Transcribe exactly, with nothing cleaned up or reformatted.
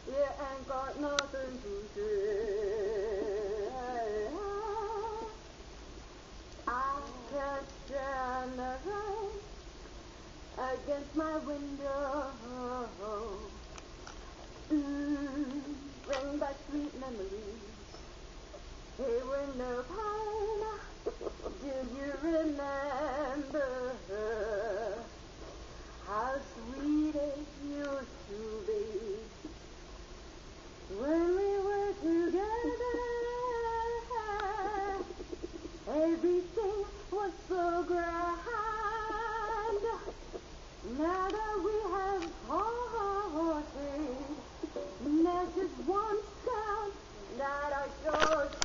You ain't got nothing to say. I can't stand the rain against my window. Mm, bring back sweet memories. Hey, window pane, do you remember how sweet it used to be when we were together? Everything was so grand. Now that we have parted, there's just one sound that I sure